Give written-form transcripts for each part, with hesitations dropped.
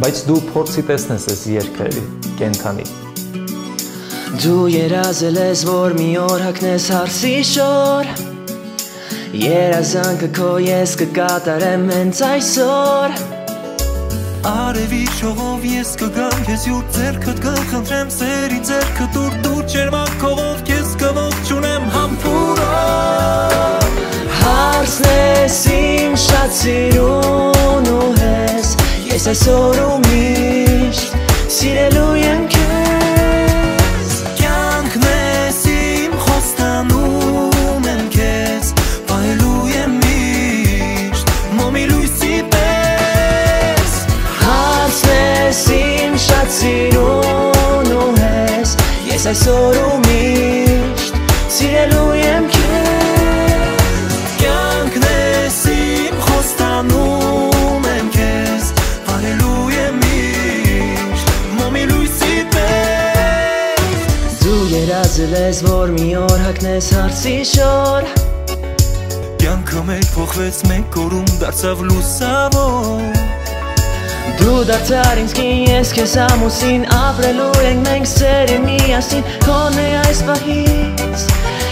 Բայց դու փորձի տեսնես այս երգը կենթանի։ Դու երազել ես, որ մի օր հագնես հարսի շոր, երազանքը քո ես կկատարեմ հենց այսօր։ Արևի շողով ես կգամ, ես յուր ձեռքդ կխնդրեմ, սերի ձեռքդ դուր ջերմակ քողով քեզ կողջունեմ համբուրով։ Հարսն ես իմ շատ սիրուն ու հես, ես այսօր ու միշտ սիրելու եմ քեզ։ Կյանքն ես իմ խոստանում եմ քեզ, պահելու եմ միշտ մոմի լույսի պես։ Հարսն ես իմ շատ սիրուն ու հես, ես այսօր ու միշտ սիրելու եմ քեզ։ Կյանքն ես իմ խոստանում եմ քեզ, պահելու եմ միշտ մոմի լույսի պես։ Դու երազել ես, որ մի օր հագնես հարսի շոր, Կյանքը մեր փոխվեց մեկ օրում դարձավ լուսավոր։ Դու դարձար ինձ կին, ես քեզ ամուսին, ապրելու ենք մենք սերի միասին, քոն է այս պահից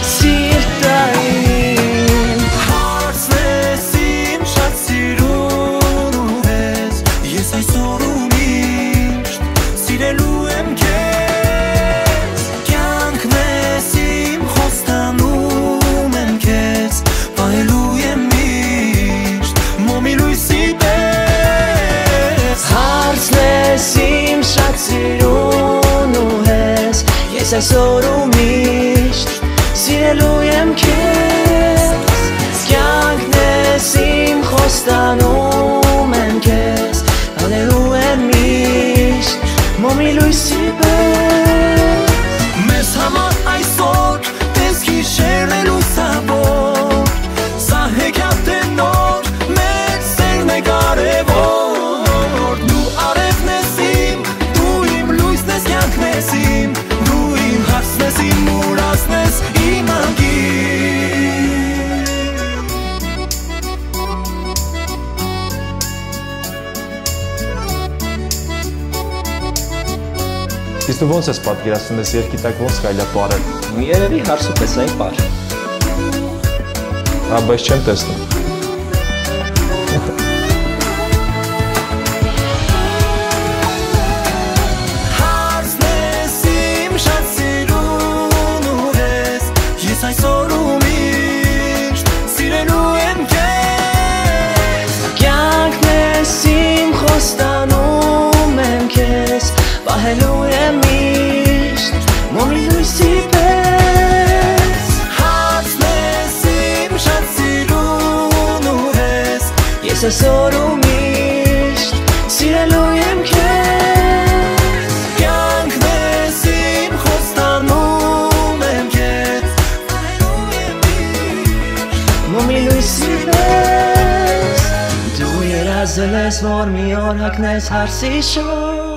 սիրտային։ Հարսն ես իմ շատ սիրուն ու հես, ես այսօր ու միշտ սիրելու եմ քեզ։ Կյանքն ես իմ խոստանում եմ քեզ, պահելու եմ միշտ մոմի լույսի պես։ Հարսն ես իմ շատ սիրուն ու հես, ես այսօր ու միշտ սիրելու եմ քեզ։ Կյանքն ես իմ խոստանում եմ քեզ, պահելու եմ միշտ մոմի լույսի պես։ Մեզ համար այսօր տես գիշերն է լուսավոր, սա հեքիաթ է նոր, մեր սերն է կարևոր։ Դու արևն ես իմ, դու իմ լույսն ես, կյանքն ես իմ, դու իմ հարսն ես, իմ ուրացն ես, իմ անկին։ Իսկ դու ոնց ես պատկերացնում ես երգի տակ ոնց կարելի է պարել։ Երևի հարսու պես այն պար։ Բայց չեմ տեսնում։ Հարսն ես իմ շատ սիրուն ու հես, ես այսօր ու միշտ սիրելու եմ քեզ։ Կյանքն ես իմ խոստանում եմ քեզ, պահելու եմ միշտ մոմի լույսի պես։ Հարսն ես իմ շատ սիրուն ու հես, Ես այսօր ու միշտ սիրելու եմ քեզ։ Կյանքն ես իմ խոստանում եմ քեզ, պահելու եմ միշտ Մոմի լույսի պես։ Դու երազել ես, որ մի օր հագնես հարսի շոր,